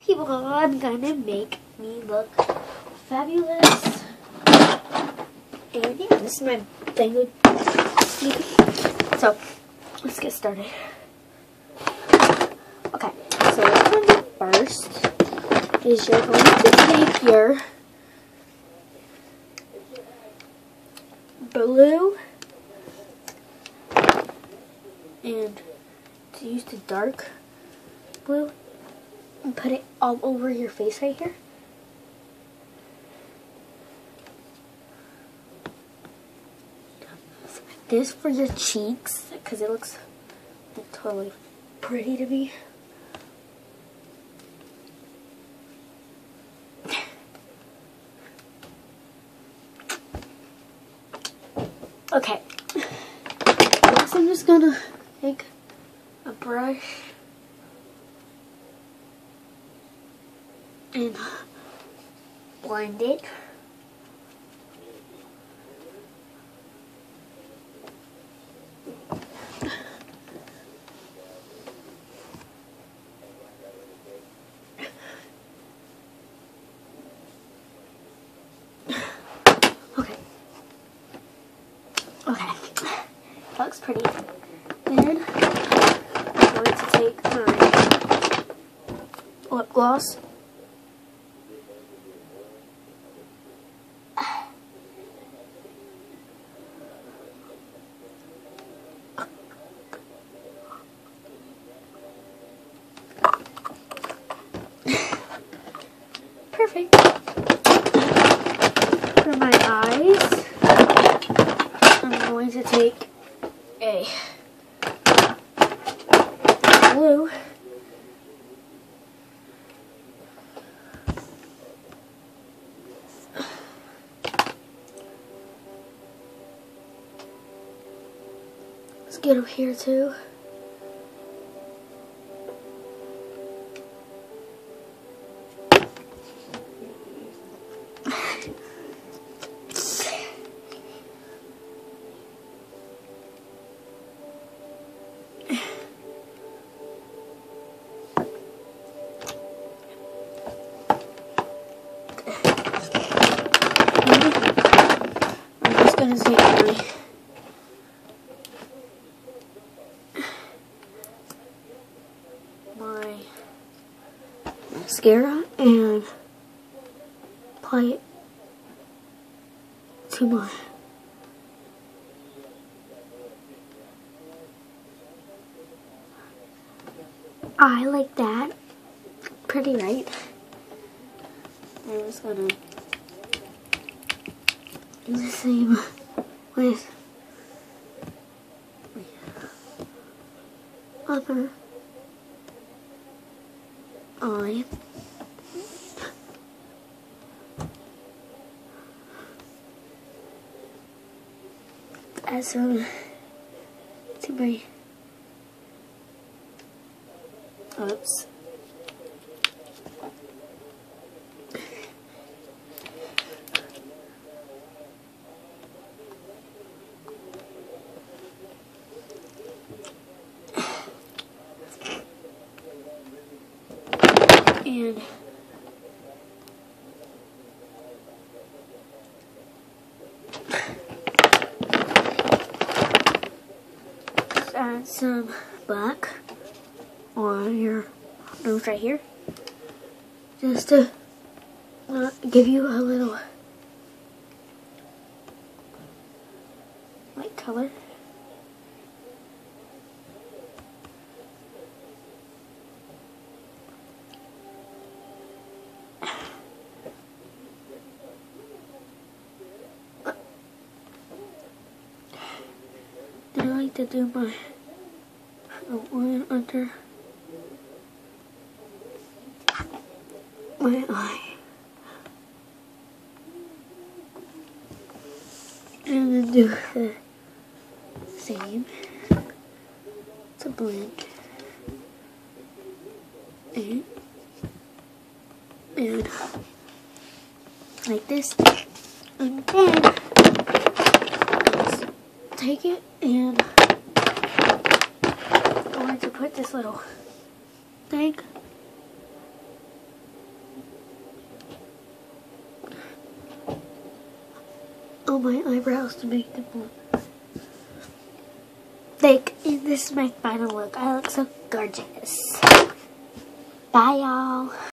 people I'm gonna make me look fabulous. And yeah, this is my thing. So, let's get started. Okay, so what you're going to do first is you're going to take your blue and to use the dark blue and put it all over your face right here. This for your cheeks because it looks like totally pretty to me. Okay, next I'm just gonna take a brush and blend it. Okay, that looks pretty. Then I'm going to take my lip gloss. Perfect. For my eyes, I'm going to take a blue let's get up here too. I'm just going to take my mascara and apply it to my eye like that. Pretty, right? I'm just gonna do the same with the other eye. Add some to my lips. And just add some black on your nose right here, just to give you a little light color. Then I like to do my one under my eye. And then do the same to blend. And like this. And then just take it and I'm going to put this little thing want my eyebrows to be like, this is my final look. I look so gorgeous. Bye, y'all.